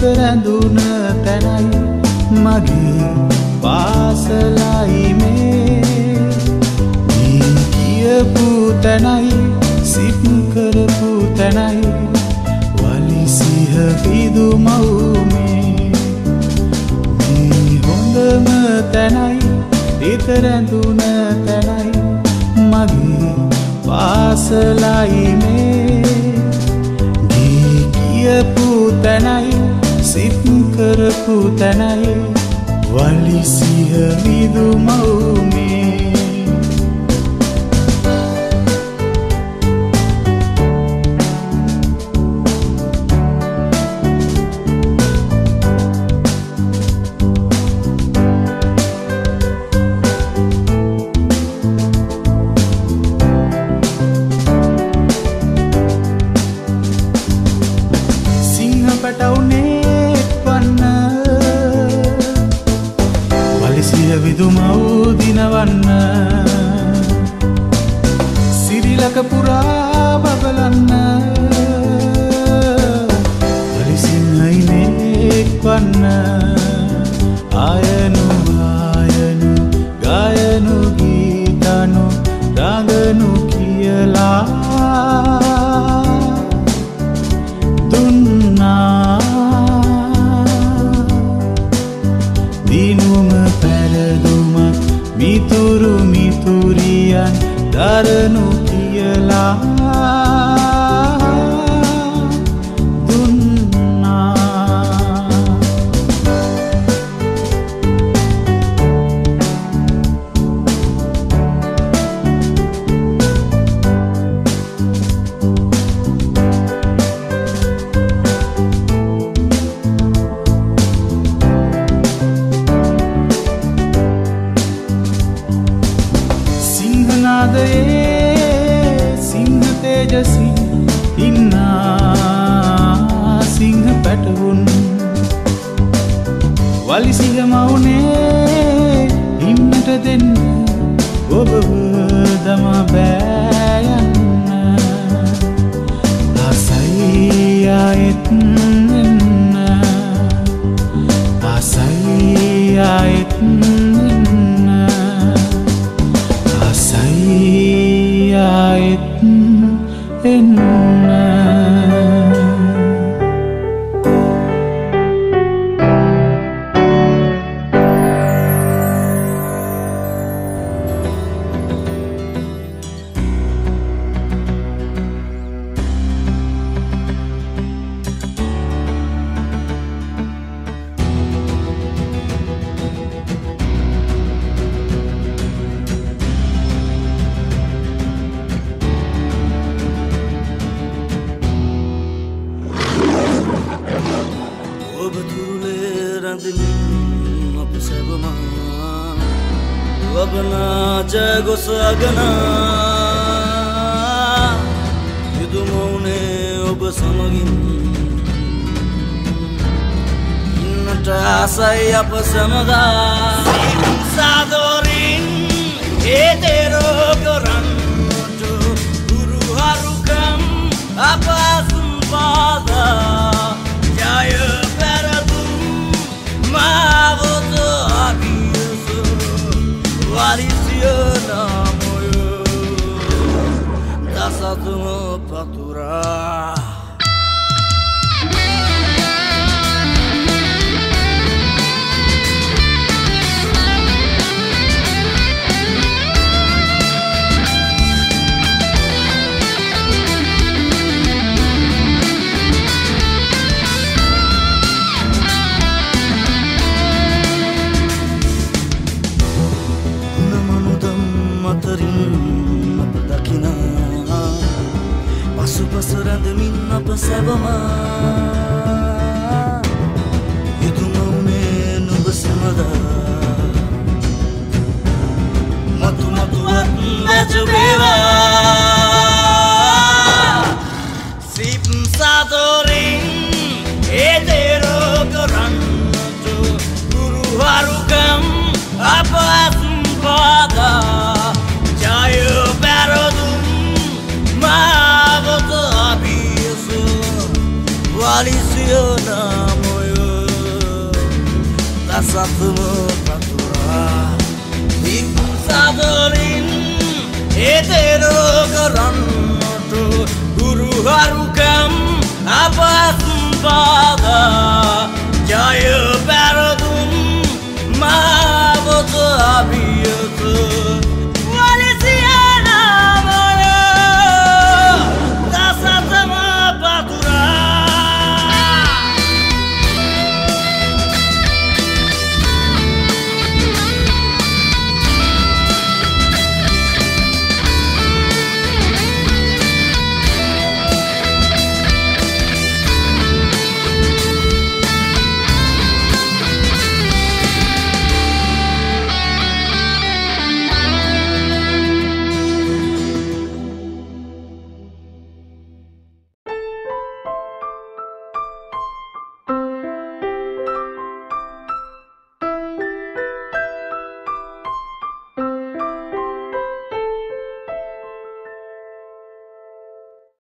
හිත රැඳුන තැනයි මගේ පාසලයි මේ දී කියපු තැනයි සිත් කරපු තැනයි වලිසිහ විදුමව් මේ හොඳම තැනයි හිත රැඳුන තැනයි මගේ පාසලයි මේ දී කියපු තැනයි සිත් කරපු තැනයි වලිසිහ විදුමව් මේ විදුමව් දිනවන්න සිරිලක පුරා බබලන්න හරිසිංහයිනෙක් වන්න ආයනු ආයනු ගායනු ගීතනු රඟනු කියලා දුන්නා දිනුම මිතුරු මිතුරියන් දරනු කියලා දුන්නා සිංහ තේජසින් ඉන්නා සිංහ පැටවුන් වලිසිහ මවුනේ ඉන්නට දෙන්න ඔබව දමා බෑයන්න ආසයි ආයෙත් එන්න ආසයි ආයෙත් ආයෙත් එන්න අප සැබම ලබනා ජයගොස අගනා යුදුමවුනේ ඔබ සමගින් ඉන්නට ආසයි අප සැමදා සාදෝරින් ඒතේරෝ කරන්නට ගුරු හරුකම් අප සම්පාදා ජය Mavoto abiso walisiona moyo dasatumo patura Pasarandmin අප සැබම යුතුමවුනේ නුඹ සමදා මතු මතුවත් වැජුවේවා සිප් සාදෝරින් ඒදේරෝ කරන්නට ගුරු හරුකම් අප සම්පාදා ජය පැරදුම් Mavoto abiso walisiona moyo සතුම පතුරා හික් සාදරින් ඒතේරෝ කරන්න